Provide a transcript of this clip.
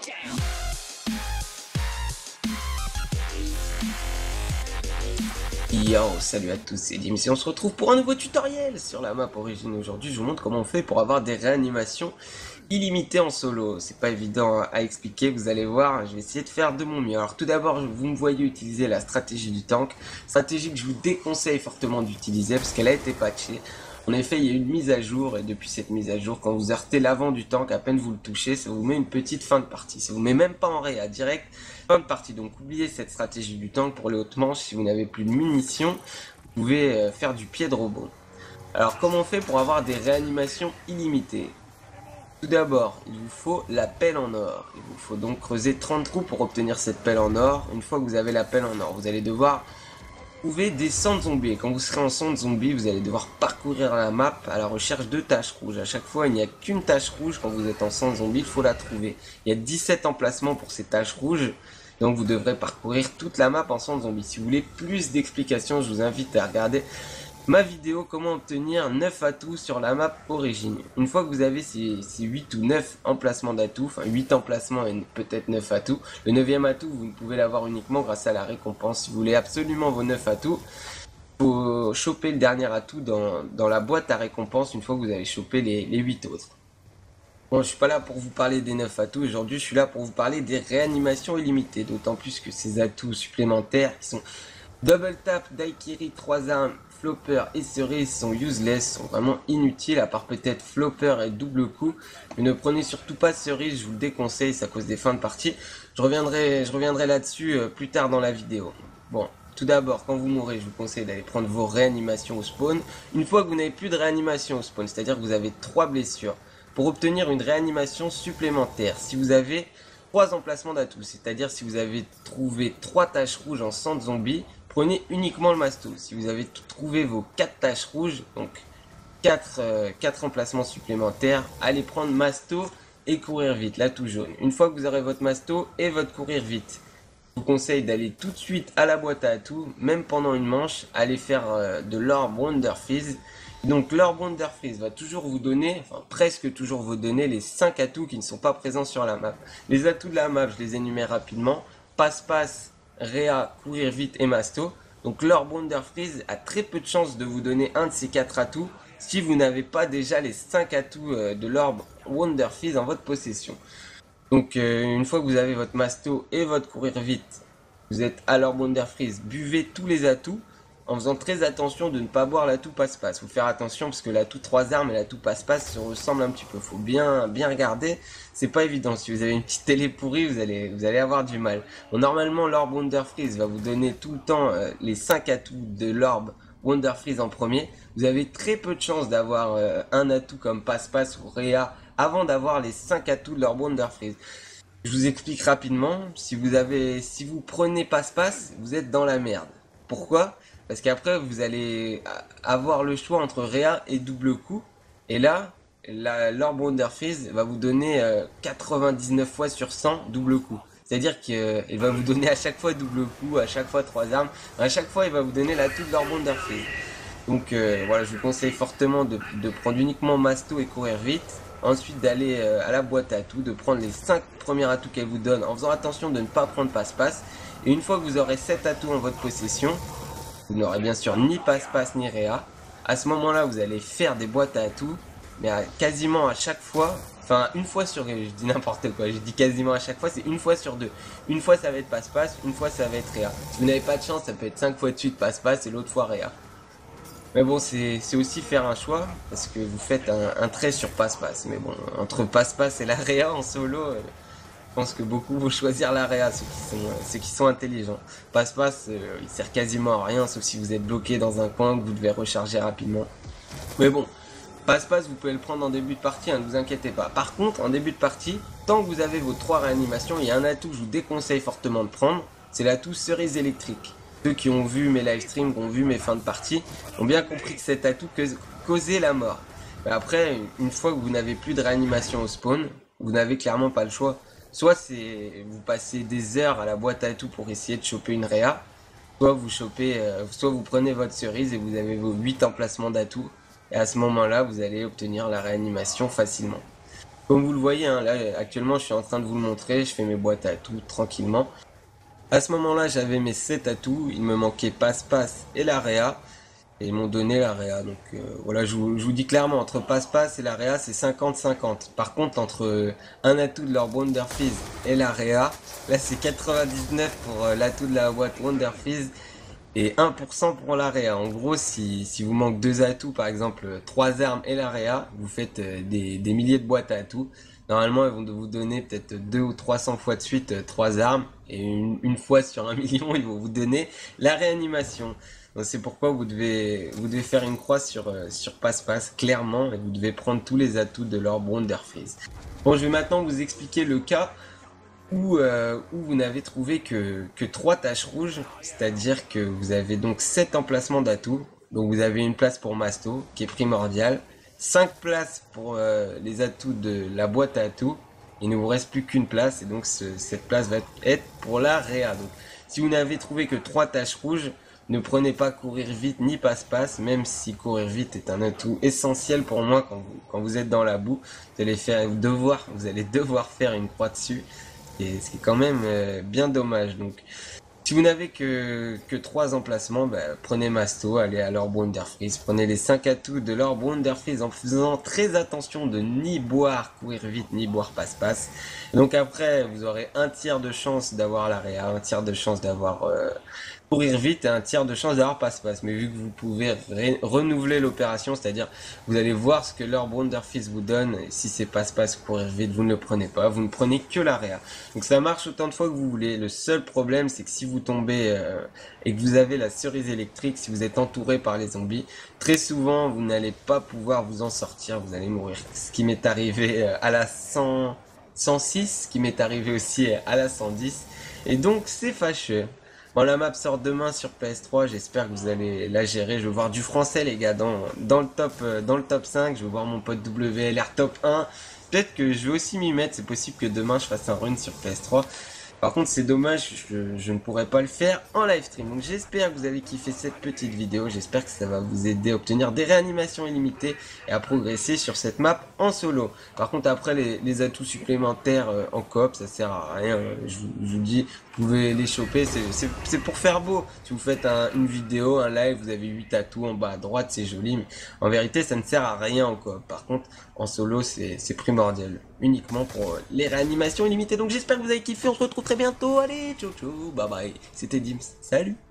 Yo, salut à tous, c'est Dim et on se retrouve pour un nouveau tutoriel sur la map origine. Aujourd'hui, je vous montre comment on fait pour avoir des réanimations illimitées en solo. C'est pas évident à expliquer, vous allez voir, je vais essayer de faire de mon mieux. Alors tout d'abord, vous me voyez utiliser la stratégie du tank, stratégie que je vous déconseille fortement d'utiliser parce qu'elle a été patchée. En effet, il y a eu une mise à jour et depuis cette mise à jour, quand vous heurtez l'avant du tank, à peine vous le touchez, ça vous met une petite fin de partie. Ça vous met même pas en réa, direct fin de partie. Donc oubliez cette stratégie du tank pour les hautes manches. Si vous n'avez plus de munitions, vous pouvez faire du pied de robot. Alors comment on fait pour avoir des réanimations illimitées? Tout d'abord, il vous faut la pelle en or. Il vous faut donc creuser 30 trous pour obtenir cette pelle en or. Une fois que vous avez la pelle en or, vous allez devoir trouver des centres zombies. Et quand vous serez en centre zombie, vous allez devoir parcourir la map à la recherche de taches rouges. À chaque fois, il n'y a qu'une tache rouge quand vous êtes en centre zombie, il faut la trouver. Il y a 17 emplacements pour ces taches rouges. Donc vous devrez parcourir toute la map en centre zombie. Si vous voulez plus d'explications, je vous invite à regarder ma vidéo comment obtenir 9 atouts sur la map origine. Une fois que vous avez ces 8 ou 9 emplacements d'atouts, enfin 8 emplacements et peut-être 9 atouts, le 9e atout vous ne pouvez l'avoir uniquement grâce à la récompense. Si vous voulez absolument vos 9 atouts, il faut choper le dernier atout dans la boîte à récompense une fois que vous avez chopé les 8 autres. Bon, je suis pas là pour vous parler des 9 atouts, aujourd'hui je suis là pour vous parler des réanimations illimitées, d'autant plus que ces atouts supplémentaires qui sont Double Tap, Daiquiri, 3 armes, Flopper et Cerise sont useless, sont vraiment inutiles, à part peut-être Flopper et double coup. Mais ne prenez surtout pas Cerise, je vous le déconseille, ça cause des fins de partie. Je reviendrai là-dessus plus tard dans la vidéo. Bon, tout d'abord, quand vous mourrez, je vous conseille d'aller prendre vos réanimations au spawn. Une fois que vous n'avez plus de réanimation au spawn, c'est-à-dire que vous avez 3 blessures, pour obtenir une réanimation supplémentaire, si vous avez 3 emplacements d'atouts, c'est-à-dire si vous avez trouvé 3 taches rouges en centre zombie, prenez uniquement le masto. Si vous avez trouvé vos 4 taches rouges, donc 4 emplacements supplémentaires, allez prendre masto et courir vite, l'atout jaune. Une fois que vous aurez votre masto et votre courir vite, je vous conseille d'aller tout de suite à la boîte à atouts, même pendant une manche, allez faire de l'orb Wonder Freeze. Donc l'orb Wonder Freeze va toujours vous donner, enfin presque toujours vous donner les 5 atouts qui ne sont pas présents sur la map. Les atouts de la map, je les énumère rapidement. Passe-passe, Réa, courir vite et masto. Donc l'orb Wonder Freeze a très peu de chances de vous donner un de ces 4 atouts si vous n'avez pas déjà les 5 atouts de l'orb Wonder Freeze en votre possession. Donc une fois que vous avez votre masto et votre courir vite, vous êtes à l'orb Wonder Freeze, buvez tous les atouts en faisant très attention de ne pas boire l'atout passe-passe. Faut faire attention parce que l'atout 3 armes et l'atout passe-passe se ressemblent un petit peu. Faut bien regarder. C'est pas évident. Si vous avez une petite télé pourrie, vous allez avoir du mal. Bon, normalement, l'orb Wonder Freeze va vous donner tout le temps les 5 atouts de l'orb Wonder Freeze en premier. Vous avez très peu de chances d'avoir un atout comme passe-passe ou Réa avant d'avoir les 5 atouts de l'orb Wonder Freeze. Je vous explique rapidement. Si vous prenez passe-passe, vous êtes dans la merde. Pourquoi ? Parce qu'après, vous allez avoir le choix entre Réa et double coup. Et là, l'orb Wonder Freeze va vous donner 99 fois sur 100 double coup. C'est-à-dire qu'il va vous donner à chaque fois double coup, à chaque fois 3 armes. À chaque fois, il va vous donner l'atout de l'orb Wonder Freeze. Donc voilà, je vous conseille fortement de prendre uniquement masto et courir vite. Ensuite d'aller à la boîte à atouts, de prendre les 5 premiers atouts qu'elle vous donne en faisant attention de ne pas prendre passe-passe. Et une fois que vous aurez 7 atouts en votre possession, vous n'aurez bien sûr ni passe-passe ni réa. À ce moment-là, vous allez faire des boîtes à atouts, mais quasiment à chaque fois, enfin une fois sur, je dis n'importe quoi, je dis quasiment à chaque fois, c'est une fois sur 2. Une fois ça va être passe-passe, une fois ça va être réa. Si vous n'avez pas de chance, ça peut être 5 fois de suite passe-passe et l'autre fois réa. Mais bon, c'est aussi faire un choix, parce que vous faites un trait sur passe-passe. Mais bon, entre passe-passe et la réa en solo, je pense que beaucoup vont choisir l'AREA, ceux qui sont intelligents. Passe-passe, il sert quasiment à rien, sauf si vous êtes bloqué dans un coin que vous devez recharger rapidement. Mais bon, passe-passe, vous pouvez le prendre en début de partie, ne vous inquiétez pas. Par contre, en début de partie, tant que vous avez vos 3 réanimations, il y a un atout que je vous déconseille fortement de prendre, c'est l'atout cerise électrique. Ceux qui ont vu mes live streams, qui ont vu mes fins de partie, ont bien compris que cet atout causait la mort. Mais après, une fois que vous n'avez plus de réanimation au spawn, vous n'avez clairement pas le choix. Soit vous passez des heures à la boîte à atouts pour essayer de choper une réa, soit vous prenez votre cerise et vous avez vos 8 emplacements d'atouts. Et à ce moment-là, vous allez obtenir la réanimation facilement. Comme vous le voyez, hein, là actuellement je suis en train de vous le montrer, je fais mes boîtes à atouts tranquillement. À ce moment-là j'avais mes 7 atouts, il me manquait passe-passe et l'area. Et ils m'ont donné l'area. Donc voilà, je vous dis clairement, entre passe-passe et l'area, c'est 50-50. Par contre, entre un atout de leur Wonder Freeze et l'area, là c'est 99 pour l'atout de la boîte Wonder Freeze et 1% pour l'area. En gros, si vous manque deux atouts, par exemple 3 armes et l'area, vous faites des milliers de boîtes à atouts. Normalement, ils vont vous donner peut-être 2 ou 300 fois de suite 3 armes. Et une fois sur 1 million, ils vont vous donner la réanimation. Donc c'est pourquoi vous devez faire une croix sur passe-passe, clairement. Et vous devez prendre tous les atouts de leur Wonder Freeze. Bon, je vais maintenant vous expliquer le cas où vous n'avez trouvé que 3 taches rouges, c'est-à-dire que vous avez donc 7 emplacements d'atouts. Donc vous avez une place pour Masto, qui est primordiale, 5 places pour les atouts de la boîte à atouts. Il ne vous reste plus qu'une place, et donc cette place va être pour la réa. Donc si vous n'avez trouvé que 3 taches rouges, ne prenez pas courir vite ni passe-passe, même si courir vite est un atout essentiel pour moi quand vous êtes dans la boue. Vous allez devoir faire une croix dessus. Et ce qui est quand même bien dommage. Donc, si vous n'avez que 3 emplacements, bah, prenez Masto, allez à leur Wonder Freeze, prenez les 5 atouts de leur Wonder Freeze en faisant très attention de ni boire courir vite, ni boire passe-passe. Donc après, vous aurez un tiers de chance d'avoir l'area, un tiers de chance d'avoir courir vite et un tiers de chance d'avoir passe-passe. Mais vu que vous pouvez renouveler l'opération, c'est-à-dire vous allez voir ce que leur Wonder Freeze vous donne, et si c'est passe-passe courir vite, vous ne le prenez pas, vous ne prenez que l'area. Donc ça marche autant de fois que vous voulez. Le seul problème, c'est que si vous tombez et que vous avez la cerise électrique, si vous êtes entouré par les zombies, très souvent vous n'allez pas pouvoir vous en sortir, vous allez mourir. Ce qui m'est arrivé à la 106, ce qui m'est arrivé aussi à la 110. Et donc c'est fâcheux. Bon, la map sort demain sur PS3, j'espère que vous allez la gérer. Je veux voir du français, les gars, dans le top 5. Je veux voir mon pote WLR top 1. Peut-être que je vais aussi m'y mettre, c'est possible que demain je fasse un run sur PS3. Par contre, c'est dommage, je ne pourrai pas le faire en live stream. Donc j'espère que vous avez kiffé cette petite vidéo. J'espère que ça va vous aider à obtenir des réanimations illimitées et à progresser sur cette map en solo. Par contre, après, les atouts supplémentaires en coop, ça sert à rien. Je vous dis, vous pouvez les choper, c'est pour faire beau. Si vous faites une vidéo, un live, vous avez 8 atouts en bas à droite, c'est joli. Mais en vérité, ça ne sert à rien en coop. Par contre, en solo, c'est primordial. Uniquement pour les réanimations illimitées. Donc j'espère que vous avez kiffé. On se retrouve très bientôt. Allez, ciao ciao, bye bye. C'était Dims. Salut.